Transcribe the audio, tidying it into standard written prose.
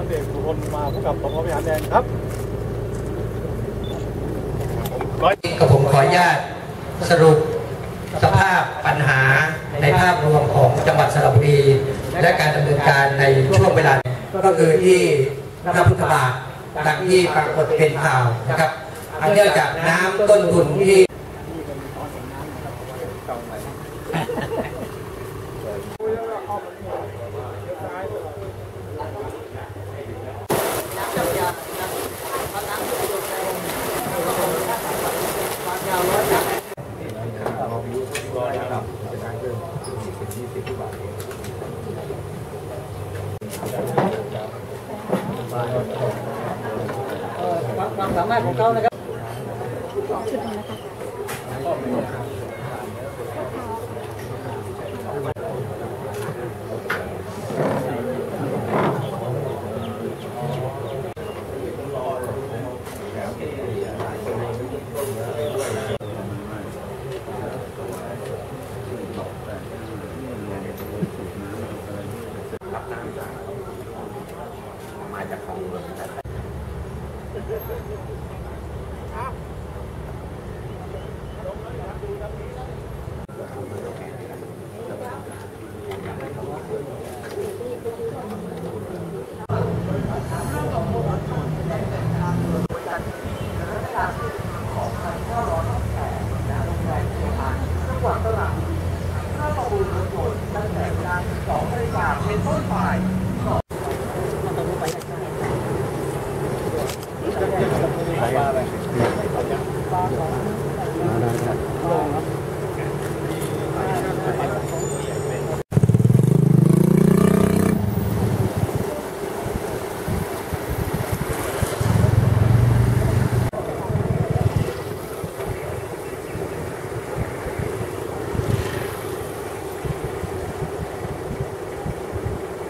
เอกสุพลมาผู้กับสพวิหารแดงครับกับผมขออนุญาตสรุปสภาพปัญหาในภาพรวมของจังหวัดสระบุรีและการดำเนินการในช่วงเวลาก็คือที่พระพุทธบาทดังที่ปรากฏเป็นข่าวนะครับเนื่องจากน้ำต้นทุนที่ความสามารถของเขานะครับมาจากของเมืองตั้งแต่เวลา 12 นาฬิกาเป็นต้นไป